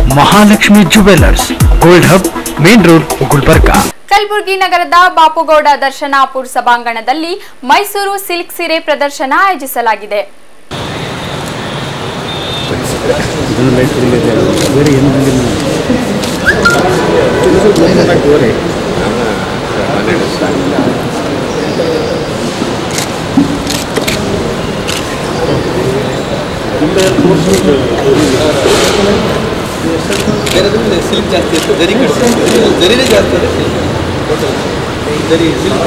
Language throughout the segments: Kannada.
Mahalakshmi jewellers, gold hub, main road, Gulbarga. Kalaburagi ನಗರದ ಬಾಪುಗೌಡ ದರ್ಶನಾಪುರ್ ಸಭಾಂಗಣದಲ್ಲಿ ಮೈಸೂರು ಸಿಲ್ಕ್ ಸೀರೆ ಪ್ರದರ್ಶನ ಆಯೋಜಿಸಲಾಗಿದೆ. ಸಿಲ್ಕ್ ಜಾಸ್ತಿ ಇರ್ತದೆ, ಜರಿ ಜರಿನೇ ಜಾಸ್ತಿ ಇದೆ. ಜರಿ silk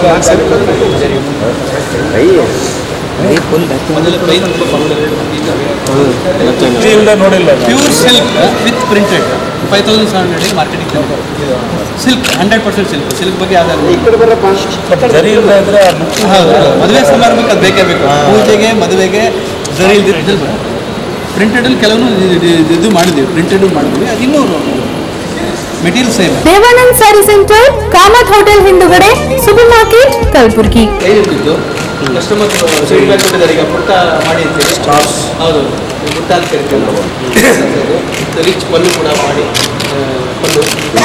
pure silk with printed 5700 marketing silk 100% silk. Silk ಬಗ್ಗೆ ಜರಿ ಇಲ್ಲದ್ರೆ ಮದುವೆ ಸಮಾರಂಭಕ್ಕೆ ಅದು ಬೇಕೇ ಬೇಕು. ಪೂಜೆಗೆ ಮದುವೆಗೆ ಜರಿ ಇಲ್ದಿರ ಪ್ರಿಂಟೆಡಲ್ಲಿ ಕೆಲವು ಇದು ಮಾಡಿದ್ವಿ, ಪ್ರಿಂಟೆಡ್ ಮಾಡಿದ್ವಿ. ಅದು ಇನ್ನೂ material same. Devanand sari centre, Kamath hotel ಹಿಂದುಗಡೆ, super market, Kalaburagi. Customer feedback ಕೊಟ್ಟಿದ್ದಾರೆ. ಈಗ ಪುಟ್ಟ ಮಾಡಿ ಅಂತೇಳಿ ಹೌದು, ಪುಟ್ಟ ಅಂತ ಕರಿತೀವಿ. ರಿಚ್ ಪಲ್ಲು ಕೂಡ ಮಾಡಿ ಪಲ್ಲು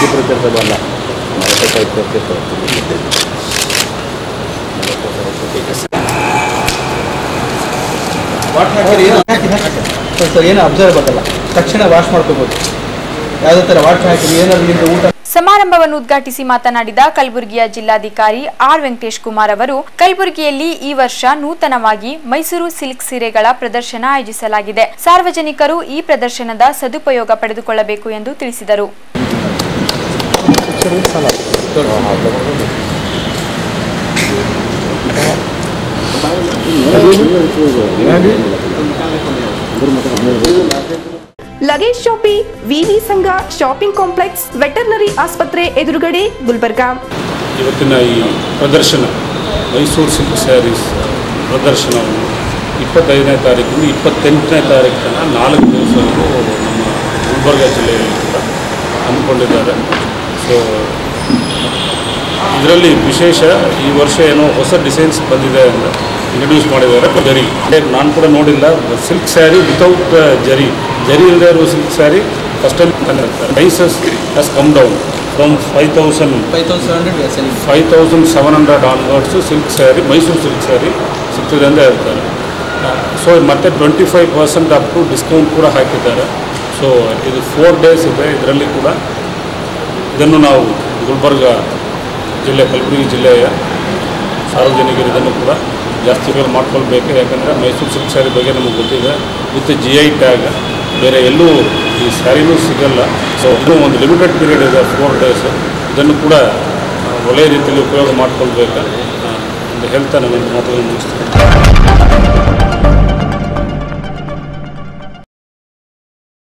ವಾಟ್ ಹಾಕಿರಿ ಏನು ಅಬ್ಸರ್ವ್ ಆಗಲ್ಲ, ತಕ್ಷಣ ವಾಶ್ ಮಾಡ್ಕೋಬಹುದು. ಯಾವುದೇ ಥರ ವಾಟರ್ ಹಾಕಿರಿ ಏನಾದ್ರು ಊಟ. ಸಮಾರಂಭವನ್ನು ಉದ್ಘಾಟಿಸಿ ಮಾತನಾಡಿದ ಕಲಬುರಗಿಯ ಜಿಲ್ಲಾಧಿಕಾರಿ ಆರ್ ವೆಂಕಟೇಶ್ ಕುಮಾರ್ ಅವರು, ಕಲಬುರಗಿಯಲ್ಲಿ ಈ ವರ್ಷ ನೂತನವಾಗಿ ಮೈಸೂರು ಸಿಲ್ಕ್ ಸೀರೆಗಳ ಪ್ರದರ್ಶನ ಆಯೋಜಿಸಲಾಗಿದೆ. ಸಾರ್ವಜನಿಕರು ಈ ಪ್ರದರ್ಶನದ ಸದುಪಯೋಗ ಪಡೆದುಕೊಳ್ಳಬೇಕು ಎಂದು ತಿಳಿಸಿದರು. ಲಗೇಜ್ ಶಾಪಿ, ವಿವಿ ಸಂಘ ಶಾಪಿಂಗ್ ಕಾಂಪ್ಲೆಕ್ಸ್, ವೆಟರ್ನರಿ ಆಸ್ಪತ್ರೆ ಎದುರುಗಡೆ, ಗುಲ್ಬರ್ಗಾ. ಇವತ್ತಿನ ಈ ಪ್ರದರ್ಶನ ಮೈಸೂರು ಸಿಲ್ಕ್ ಸ್ಯಾರೀಸ್ ಪ್ರದರ್ಶನವನ್ನು 25ನೇ ತಾರೀಕಿಂದ 28ನೇ ತಾರೀಕು ತನಕ 4 ದಿವಸವೂ ನಮ್ಮ ಗುಲ್ಬರ್ಗಾ ಜಿಲ್ಲೆಯಲ್ಲಿ ಕೂಡ ಹಮ್ಮಿಕೊಂಡಿದ್ದಾರೆ. ಸೊ ಇದರಲ್ಲಿ ವಿಶೇಷ ಈ ವರ್ಷ ಏನೋ ಹೊಸ ಡಿಸೈನ್ಸ್ ಬಂದಿದೆ ಅಂತ ಇಂಟ್ರೊಡ್ಯೂಸ್ ಮಾಡಿದ್ದಾರೆ. ಜರಿ ನಾನು ಕೂಡ ನೋಡಿಲ್ಲ, ಸಿಲ್ಕ್ ಸ್ಯಾರಿ ವಿತೌಟ್ ಜರಿ ಇಲ್ಲದೆ ಇರುವ ಸಿಲ್ಕ್ ಸ್ಯಾರಿ ಫಸ್ಟ್ ಟೈಮ್ ತಂದಿರ್ತಾರೆ. Prices has come down from 5700 onwards silk sari, Mysuru silk sari ಸಿಗ್ತದೆ ಅಂತ ಹೇಳ್ತಾರೆ. ಸೊ ಮತ್ತೆ 25% ಅಪ್ ಟು ಡಿಸ್ಕೌಂಟ್ ಕೂಡ ಹಾಕಿದ್ದಾರೆ. ಸೊ ಇದು 4 ಡೇಸ್ ಇದೆ. ಇದರಲ್ಲಿ ಕೂಡ ಇದನ್ನು ನಾವು ಗುಲ್ಬರ್ಗಾ ಜಿಲ್ಲೆ, ಕಲಬುರಗಿ ಜಿಲ್ಲೆಯ ಸಾರ್ವಜನಿಕರು ಇದನ್ನು ಕೂಡ ಜಾಸ್ತಿ ಮಾಡ್ಕೊಳ್ಬೇಕು. ಯಾಕಂದರೆ ಮೈಸೂರು ಸಿಲ್ಕ್ ಸ್ಯಾರಿ ಬಗ್ಗೆ ನಮಗೆ ಗೊತ್ತಿದೆ. ವಿತ್ GI ಟ್ಯಾಗ್ ಬೇರೆ ಎಲ್ಲೂ ಈ ಸ್ಯಾರಿನೂ ಸಿಗಲ್ಲ. ಸೊ ಇನ್ನೂ ಒಂದು ಲಿಮಿಟೆಡ್ ಪೀರಿಯಡ್ ಇದೆ, 4 ಡೇಸ್. ಇದನ್ನು ಕೂಡ ಒಳ್ಳೆಯ ರೀತಿಯಲ್ಲಿ ಉಪಯೋಗ ಮಾಡ್ಕೊಳ್ಬೇಕು ಅಂತ ಹೇಳ್ತಾ ನನ್ನ ಮಾತುಗಳನ್ನು ಮುಗಿಸ್ತೀನಿ.